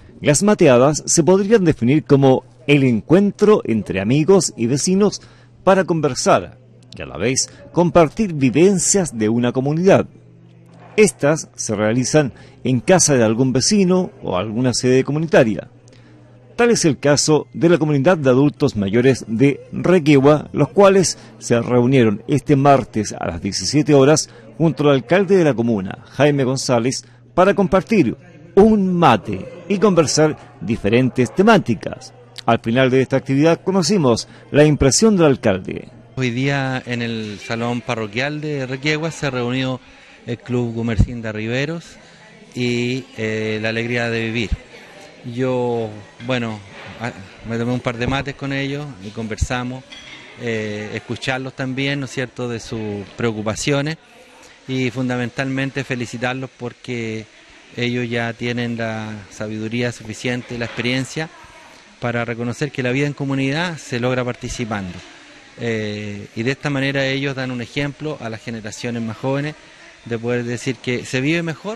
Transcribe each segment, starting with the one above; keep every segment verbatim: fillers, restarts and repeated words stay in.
Las mateadas se podrían definir como el encuentro entre amigos y vecinos para conversar y a la vez compartir vivencias de una comunidad. Estas se realizan en casa de algún vecino o alguna sede comunitaria. Tal es el caso de la comunidad de adultos mayores de Requegua, los cuales se reunieron este martes a las diecisiete horas junto al alcalde de la comuna, Jaime González, para compartir un mate y conversar diferentes temáticas. Al final de esta actividad conocimos la impresión del alcalde. Hoy día en el salón parroquial de Requegua se reunió el Club Gumersinda Riveros y eh, la alegría de vivir. Yo, bueno, me tomé un par de mates con ellos y conversamos, eh, escucharlos también, ¿no es cierto?, de sus preocupaciones y fundamentalmente felicitarlos porque ellos ya tienen la sabiduría suficiente, la experiencia para reconocer que la vida en comunidad se logra participando. Eh, y de esta manera ellos dan un ejemplo a las generaciones más jóvenes de poder decir que se vive mejor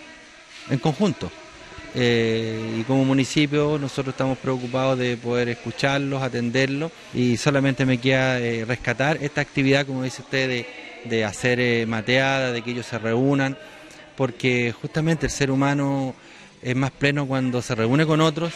en conjunto. Eh, y como municipio nosotros estamos preocupados de poder escucharlos, atenderlos y solamente me queda eh, rescatar esta actividad, como dice usted, de, de hacer eh, mateada, de que ellos se reúnan, porque justamente el ser humano es más pleno cuando se reúne con otros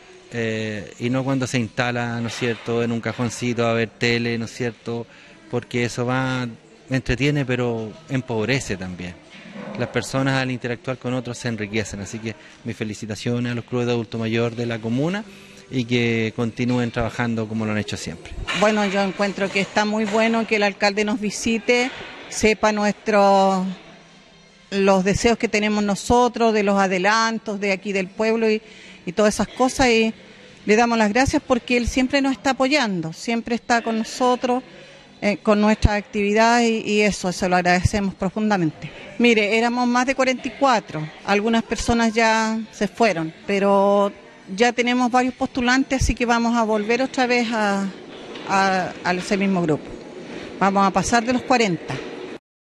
eh, y no cuando se instala, ¿no es cierto?, en un cajoncito a ver tele, ¿no es cierto?, porque eso va, entretiene pero empobrece también. Las personas al interactuar con otros se enriquecen, así que mis felicitaciones a los clubes de adulto mayor de la comuna y que continúen trabajando como lo han hecho siempre. Bueno, yo encuentro que está muy bueno que el alcalde nos visite, sepa nuestros los deseos que tenemos nosotros, de los adelantos de aquí del pueblo y, y todas esas cosas, y le damos las gracias porque él siempre nos está apoyando, siempre está con nosotros, eh, con nuestras actividades y, y eso, se lo agradecemos profundamente. Mire, éramos más de cuarenta y cuatro, algunas personas ya se fueron, pero ya tenemos varios postulantes, así que vamos a volver otra vez a, a, a ese mismo grupo. Vamos a pasar de los cuarenta.